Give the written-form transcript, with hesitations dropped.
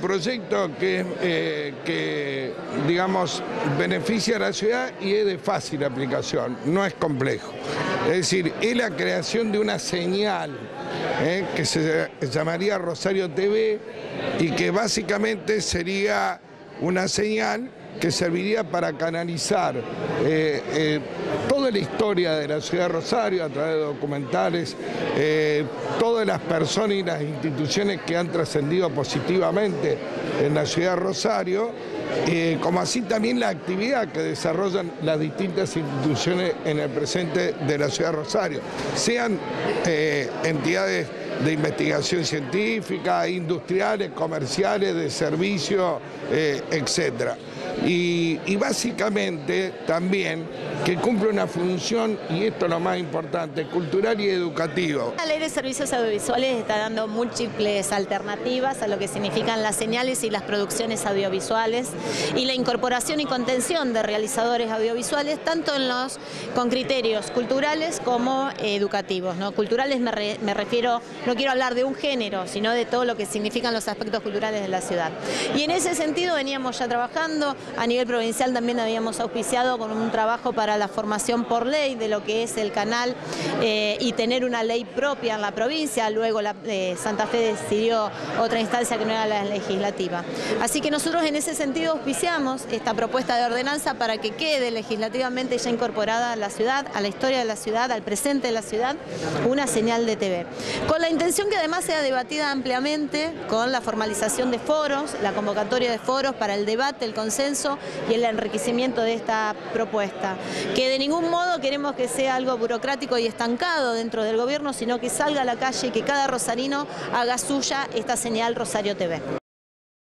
proyecto que digamos, beneficia a la ciudad y es de fácil aplicación, no es complejo. Es decir, es la creación de una señal que se llamaría Rosario TV y que básicamente sería una señal que serviría para canalizar toda la historia de la ciudad de Rosario a través de documentales, todas las personas y las instituciones que han trascendido positivamente en la ciudad de Rosario, como así también la actividad que desarrollan las distintas instituciones en el presente de la ciudad de Rosario, sean entidades de investigación científica, industriales, comerciales, de servicio, etcétera. Y básicamente también que cumple una función, y esto es lo más importante, cultural y educativo. La Ley de Servicios Audiovisuales está dando múltiples alternativas a lo que significan las señales y las producciones audiovisuales y la incorporación y contención de realizadores audiovisuales, tanto con criterios culturales como educativos, ¿no? Culturales me refiero, no quiero hablar de un género, sino de todo lo que significan los aspectos culturales de la ciudad. Y en ese sentido veníamos ya trabajando. A nivel provincial también habíamos auspiciado con un trabajo para la formación por ley de lo que es el canal y tener una ley propia en la provincia. Luego Santa Fe decidió otra instancia que no era la legislativa. Así que nosotros en ese sentido auspiciamos esta propuesta de ordenanza para que quede legislativamente ya incorporada a la ciudad, a la historia de la ciudad, al presente de la ciudad, una señal de TV. Con la intención que además sea debatida ampliamente con la formalización de foros, la convocatoria de foros para el debate, el consenso y el enriquecimiento de esta propuesta, que de ningún modo queremos que sea algo burocrático y estancado dentro del gobierno, sino que salga a la calle y que cada rosarino haga suya esta señal Rosario TV.